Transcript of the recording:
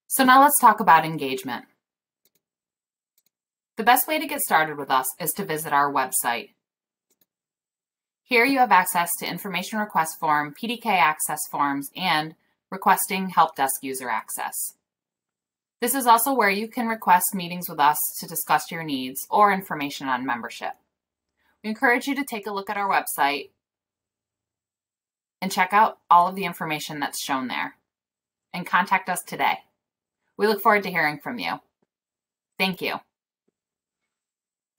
So now let's talk about engagement. The best way to get started with us is to visit our website. Here you have access to information request form, PDK access forms, and requesting help desk user access. This is also where you can request meetings with us to discuss your needs or information on membership. We encourage you to take a look at our website and check out all of the information that's shown there, and contact us today. We look forward to hearing from you. Thank you.